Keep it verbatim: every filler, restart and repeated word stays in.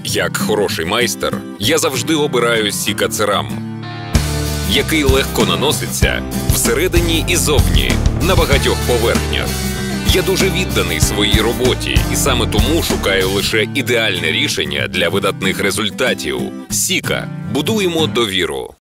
Як хороший майстер, я завжди обираю Сіка Церам, який легко наноситься всередині і зовні на багатьох поверхнях. Я дуже відданий своїй роботі і саме тому шукаю лише ідеальне рішення для видатних результатів. Сіка. Будуємо довіру.